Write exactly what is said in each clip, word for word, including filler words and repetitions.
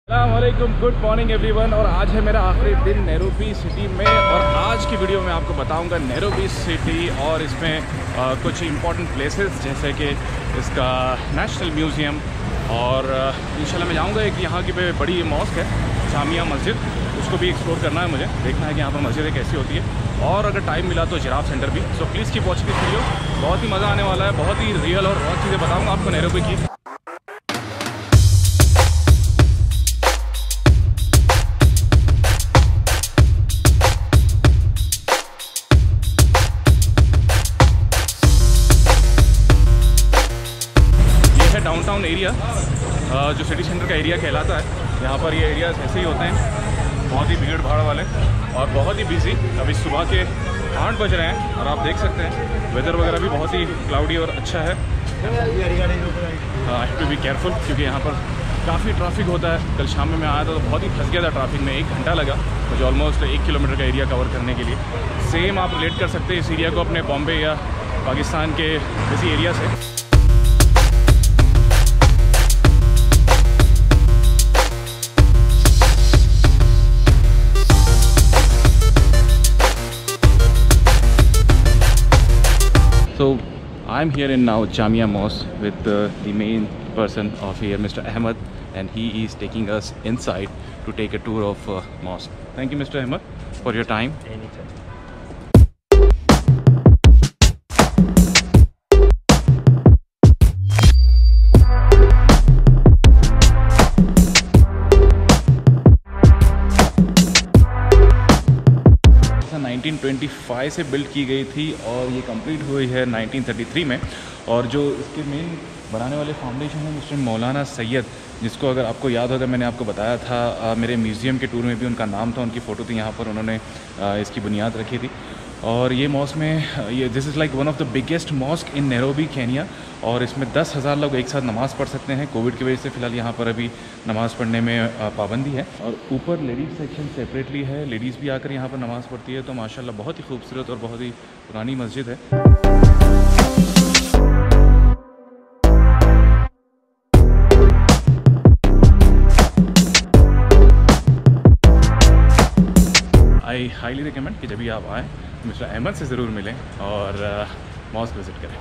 अस्सलामुअलैकुम, good morning everyone. और आज है मेरा आखिरी दिन नैरोबी सिटी में और आज की वीडियो में आपको बताऊंगा नैरोबी सिटी और इसमें आ, कुछ इंपॉर्टेंट प्लेसेस जैसे कि इसका नेशनल म्यूज़ियम और इंशाल्लाह मैं जाऊंगा एक यहाँ की बड़ी मॉस्क है जामिया मस्जिद, उसको भी एक्सप्लोर करना है मुझे, देखना है कि यहाँ पर मस्जिदें कैसी होती है और अगर टाइम मिला तो जिराफ सेंटर भी। So please keep watching this video, बहुत ही मज़ा आने वाला है, बहुत ही रियल और बहुत चीज़ें बताऊँगा आपको नैरोबी की। डाउनटाउन एरिया जो सिटी सेंटर का एरिया कहलाता है, यहाँ पर ये एरियाज ऐसे ही होते हैं, बहुत ही भीड़ भाड़ वाले और बहुत ही बिजी। अभी सुबह के आठ बज रहे हैं और आप देख सकते हैं वेदर वगैरह भी बहुत ही क्लाउडी और अच्छा है। I have to be careful क्योंकि यहाँ पर काफ़ी ट्रैफिक होता है। कल शाम में मैं आया था तो बहुत ही फंस गया था ट्रैफिक में, एक घंटा लगा मुझे ऑलमोस्ट एक किलोमीटर का एरिया कवर करने के लिए। सेम आप रिलेट कर सकते हैं इस एरिया को अपने बॉम्बे या पाकिस्तान के किसी एरिया से। So I'm here in now Jamia Mosque with uh, the main person of here, Mister Ahmed, and he is taking us inside to take a tour of uh, mosque. Thank you, Mister Ahmed, for your time. Anytime. Nineteen twenty five से build की गई थी और ये complete हुई है nineteen thirty three में। और जो इसके मेन बनाने वाले फाउंडेशन है मिस्टर मौलाना सैयद, जिसको अगर आपको याद होगा मैंने आपको बताया था आ, मेरे म्यूज़ियम के टूर में भी उनका नाम था, उनकी फ़ोटो थी यहाँ पर, उन्होंने आ, इसकी बुनियाद रखी थी। और ये मॉस्क में ये this is like one of the biggest mosque in Nairobi Kenya और इसमें दस हज़ार लोग एक साथ नमाज़ पढ़ सकते हैं। कोविड की वजह से फ़िलहाल यहाँ पर अभी नमाज़ पढ़ने में पाबंदी है। और ऊपर लेडीज़ सेक्शन सेपरेटली है, लेडीज़ भी आकर यहाँ पर नमाज़ पढ़ती है। तो माशाल्लाह बहुत ही खूबसूरत और बहुत ही पुरानी मस्जिद है। आई हाईली रिकमेंड कि जब भी आप आएँ मिस्टर अहमद से ज़रूर मिलें और मॉस्क विज़िट करें।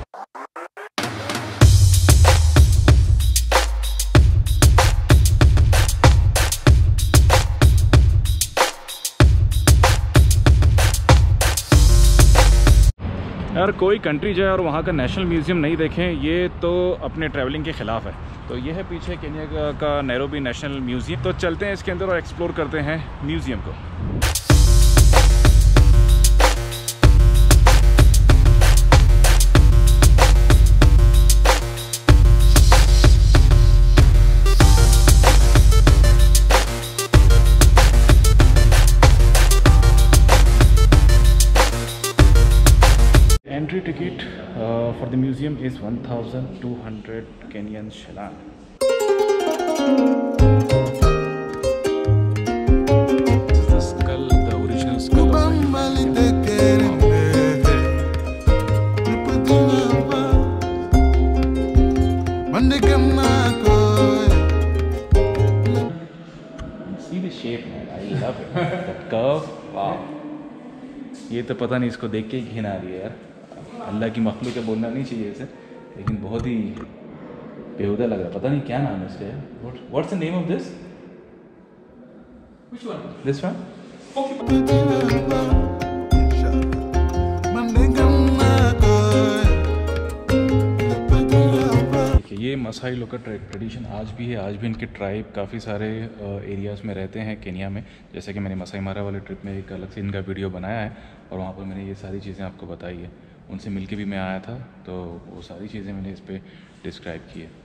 यार कोई कंट्री जाए और वहाँ का नेशनल म्यूज़ियम नहीं देखें, ये तो अपने ट्रैवलिंग के ख़िलाफ़ है। तो ये है पीछे केन्या का, का नैरोबी नेशनल म्यूज़ियम। तो चलते हैं इसके अंदर और एक्सप्लोर करते हैं म्यूज़ियम को। Entry ticket uh, for the museum is one thousand two hundred Kenyan shilling. This is the skull, the original skull of the See the shape, man. I love it. That curve, wow. ये तो पता नहीं, इसको देख के ही घिन आ रही है यार। अल्लाह की मखलूक है, बोलना नहीं चाहिए इसे, लेकिन बहुत ही बेहुदा लग रहा है। पता नहीं क्या नाम है इसका। What's the name of this? Which one? This one? ये मसाई लोग का ट्रेडिशन आज भी है। आज भी इनके ट्राइब काफ़ी सारे एरियाज़ में रहते हैं केनिया में। जैसे कि मैंने मसाई मारा वाले ट्रिप में एक अलग से इनका वीडियो बनाया है और वहाँ पर मैंने ये सारी चीज़ें आपको बताई है। उनसे मिलके भी मैं आया था तो वो सारी चीज़ें मैंने इस पर डिस्क्राइब की है।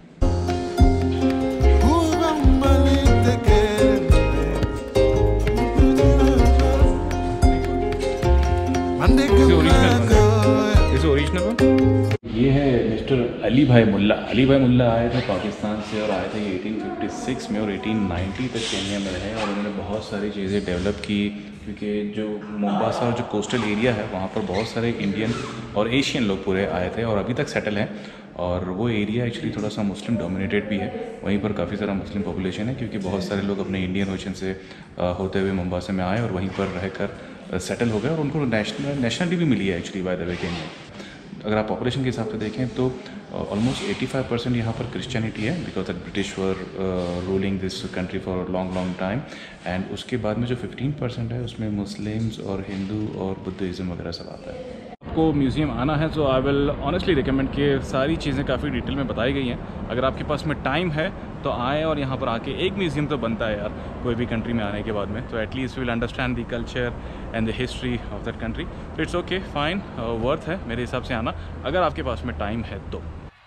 इसे ओरिजिनल वन ये है मिस्टर अली भाई मुल्ला। अली भाई मुल्ला आए थे पाकिस्तान से और आए थे ये अठारह सौ छप्पन में और अठारह सौ नब्बे तक केनिया में रहे और उन्होंने बहुत सारी चीज़ें डेवलप की क्योंकि जो मोम्बासा और जो कोस्टल एरिया है वहाँ पर बहुत सारे इंडियन और एशियन लोग पूरे आए थे और अभी तक सेटल हैं। और वो एरिया एक्चुअली थोड़ा सा मुस्लिम डोमिनेटेड भी है, वहीं पर काफ़ी सारा मुस्लिम पॉपुलेशन है क्योंकि बहुत सारे लोग अपने इंडियन ओशन से होते हुए मुंबासा में आए और वहीं पर रहकर सेटल हो गए और उनको नेशनल नेशनलिटी भी मिली है actually by the way Kenya. अगर आप पॉपुलेशन के हिसाब से देखें तो ऑलमोस्ट पचासी परसेंट यहाँ पर क्रिश्चियनिटी है because that British were ruling this country for long long time. And उसके बाद में जो पंद्रह परसेंट है उसमें मुस्लिम्स और हिंदू और बुद्धिज़्म वगैरह सब आता है। आपको म्यूज़ियम आना है तो आई विल ऑनेस्टली रिकमेंड कि सारी चीज़ें काफ़ी डिटेल में बताई गई हैं। अगर आपके पास में टाइम है तो आए और यहाँ पर आके एक म्यूज़ियम तो बनता है यार कोई भी कंट्री में आने के बाद में, तो at least will understand the culture and the history of that country. तो इट्स ओके फाइन, वर्थ है मेरे हिसाब से आना अगर आपके पास में टाइम है तो।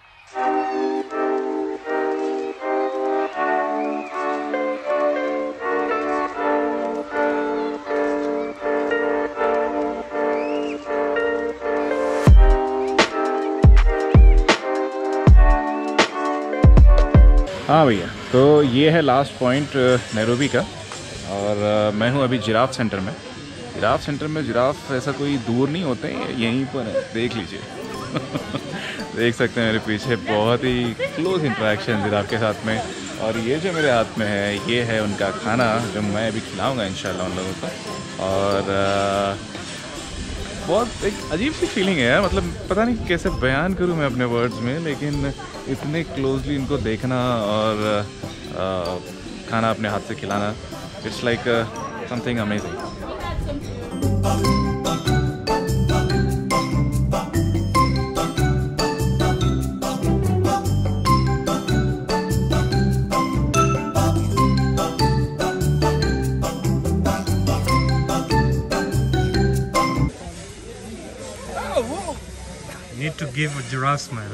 हाँ भैया, तो ये है लास्ट पॉइंट नैरोबी का और मैं हूँ अभी जिराफ सेंटर में। जिराफ सेंटर में जिराफ ऐसा कोई दूर नहीं होते हैं, यहीं पर है, देख लीजिए। देख सकते हैं मेरे पीछे बहुत ही क्लोज इंटरेक्शन जिराफ के साथ में। और ये जो मेरे हाथ में है ये है उनका खाना जो मैं अभी खिलाऊँगा इंशाल्लाह उन लोगों को। और बहुत एक अजीब सी फीलिंग है यार, मतलब पता नहीं कैसे बयान करूँ मैं अपने वर्ड्स में, लेकिन इतने क्लोजली इनको देखना और आ, खाना अपने हाथ से खिलाना, it's like something amazing. Need to give a giraffe smile.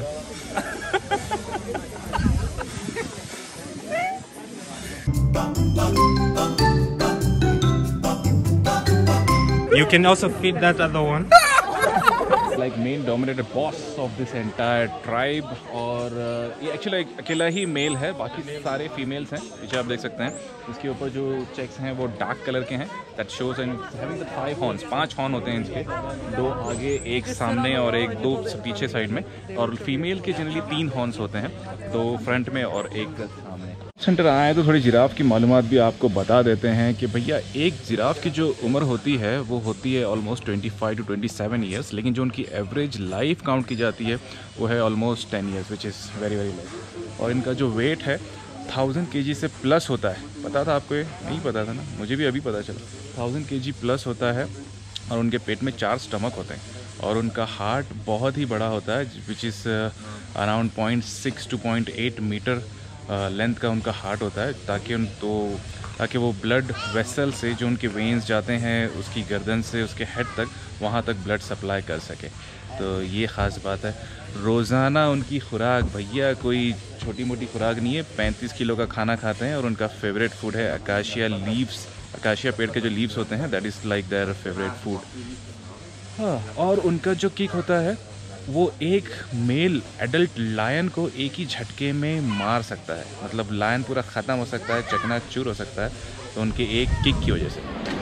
You can also feed that other one. Like main dominated boss of this entire tribe और uh, ये एक्चुअली अकेला ही मेल है, बाकी सारे फीमेल्स हैं। पीछे आप देख सकते हैं इसके ऊपर जो चेक्स हैं वो डार्क कलर के हैं। That shows and having the five horns, पांच हॉर्न होते हैं इसके, दो आगे एक सामने और एक दो पीछे साइड में। और फीमेल के जनरली तीन हॉर्न्स होते हैं, दो फ्रंट में और एक सामने। सेंटर आए तो थोड़ी जिराफ की मालूमात भी आपको बता देते हैं कि भैया एक जिराफ की जो उम्र होती है वो होती है ऑलमोस्ट पच्चीस टू सत्ताईस ईयर्स, लेकिन जो उनकी एवरेज लाइफ काउंट की जाती है वो है almost ten years, which is very very low. और इनका जो वेट है थाउजेंड के जी से प्लस होता है। पता था आपको? ये नहीं पता था ना, मुझे भी अभी पता चला। थाउजेंड के जी प्लस होता है और उनके पेट में चार स्टमक होते हैं और उनका हार्ट बहुत ही बड़ा होता है, which is around point six two point eight metre length का उनका हार्ट होता है, ताकि उन तो ताकि वो ब्लड वेसल से जो उनके वेन्स जाते हैं उसकी गर्दन से उसके हेड तक, वहाँ तक ब्लड सप्लाई कर सके। तो ये ख़ास बात है। रोज़ाना उनकी खुराक भैया कोई छोटी मोटी खुराक नहीं है, पैंतीस किलो का खाना खाते हैं और उनका फेवरेट फूड है अकाशिया लीव्स। अकाशिया पेड़ के जो लीव्स होते हैं that is like their favourite food. हाँ, और उनका जो किक होता है वो एक मेल एडल्ट लायन को एक ही झटके में मार सकता है, मतलब लायन पूरा ख़त्म हो सकता है, चकनाचूर हो सकता है, तो उनके एक किक की वजह से।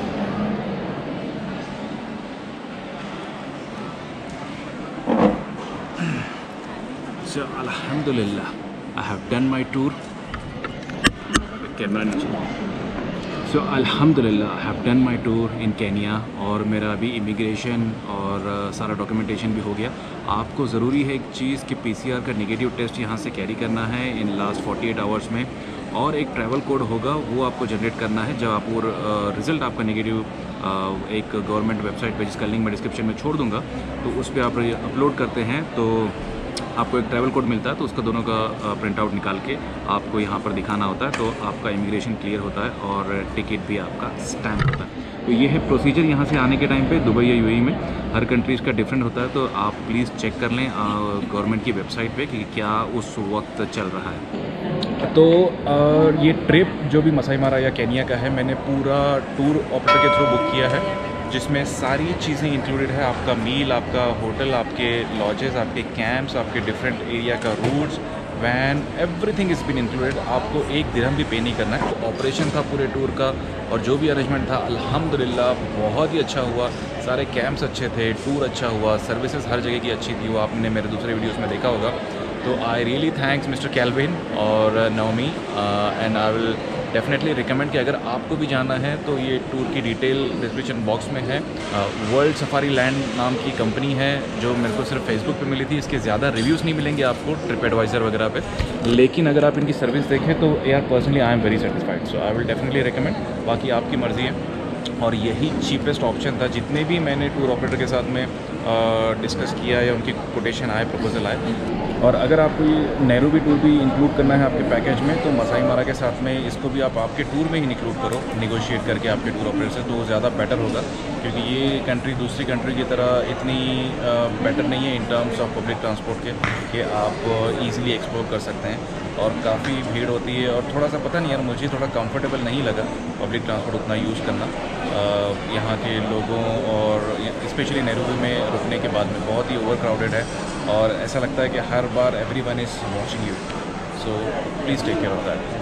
So alhamdulillah I have done my tour. Camera नीचे। सो अल्हम्दुलिल्लाह I have done my tour in Kenya और मेरा अभी इमिग्रेशन और uh, सारा डॉक्यूमेंटेशन भी हो गया। आपको ज़रूरी है एक चीज़ कि पीसीआर का नेगेटिव टेस्ट यहाँ से कैरी करना है in last forty eight hours में, और एक ट्रैवल कोड होगा वो आपको जनरेट करना है। जब आप वो रिज़ल्ट आपका नेगेटिव uh, एक गवर्नमेंट वेबसाइट पे जिसका लिंक मैं डिस्क्रिप्शन में छोड़ दूँगा, तो उस पर आप अपलोड करते हैं तो आपको एक ट्रैवल कोड मिलता है, तो उसका दोनों का प्रिंट आउट निकाल के आपको यहाँ पर दिखाना होता है, तो आपका इमिग्रेशन क्लियर होता है और टिकट भी आपका स्टैम्प होता है। तो ये है प्रोसीजर यहाँ से आने के टाइम पे। दुबई या यूएई में हर कंट्रीज़ का डिफरेंट होता है, तो आप प्लीज़ चेक कर लें गवर्नमेंट की वेबसाइट पे कि क्या उस वक्त चल रहा है। तो आ, ये ट्रिप जो भी मसाई मारा या केन्या का है, मैंने पूरा टूर ऑपरेटर के थ्रू बुक किया है, जिसमें सारी चीज़ें इंक्लूडेड है। आपका मील, आपका होटल, आपके लॉजेस, आपके कैंप्स, आपके डिफरेंट एरिया का routes, van, everything is been included. आपको एक दिरहम भी पे नहीं करना है। तो ऑपरेशन था पूरे टूर का और जो भी अरेंजमेंट था अल्हम्दुलिल्लाह बहुत ही अच्छा हुआ। सारे कैंप्स अच्छे थे, टूर अच्छा हुआ, सर्विसेज हर जगह की अच्छी थी, वो आपने मेरे दूसरे वीडियोस में देखा होगा। तो I really thanks mister Calvin और Navami, and I will definitely recommend कि अगर आपको भी जाना है तो ये टूर की डिटेल डिस्क्रिप्शन बॉक्स में है। वर्ल्ड सफारी लैंड नाम की कंपनी है जो मेरे को सिर्फ फेसबुक पे मिली थी, इसके ज़्यादा रिव्यूज़ नहीं मिलेंगे आपको ट्रिप एडवाइज़र वगैरह पे, लेकिन अगर आप इनकी सर्विस देखें तो यार personally I am very satisfied, so I will definitely recommend. बाकी आपकी मर्ज़ी है, और यही चीपेस्ट ऑप्शन था जितने भी मैंने टूर ऑपरेटर के साथ में डिस्कस किया या उनकी कोटेशन आए, प्रपोजल आए। और अगर आपको ये नैरोबी टूर भी इंक्लूड करना है आपके पैकेज में तो मसाई मारा के साथ में इसको भी आप आपके टूर में ही इंक्लूड करो, निगोशिएट करके आपके टूर ऑपरेटर से, तो ज़्यादा बेटर होगा, क्योंकि ये कंट्री दूसरी कंट्री की तरह इतनी बेटर नहीं है in terms of public transport के कि आप ईज़िली एक्सप्लोर कर सकते हैं, और काफ़ी भीड़ होती है। और थोड़ा सा पता नहीं यार, मुझे थोड़ा कंफर्टेबल नहीं लगा पब्लिक ट्रांसपोर्ट उतना यूज़ करना यहाँ के लोगों, और स्पेशली नैरोबी में रुकने के बाद में बहुत ही ओवर क्राउडेड है, और ऐसा लगता है कि हर बार everyone is watching you, so please take care of that.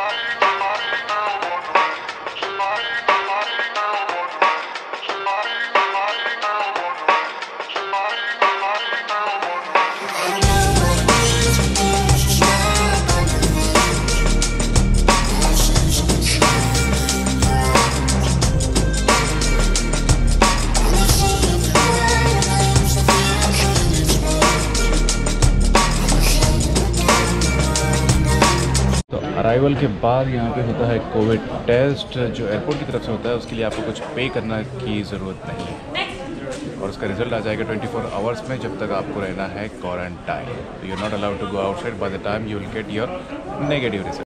Arrival के बाद यहाँ पे होता है कोविड टेस्ट, जो एयरपोर्ट की तरफ से होता है, उसके लिए आपको कुछ पे करना की ज़रूरत नहीं है, और उसका रिजल्ट आ जाएगा ट्वेंटी फोर आवर्स में, जब तक आपको रहना है quarantine. You are not allowed to go outside by the time you will get your negative result.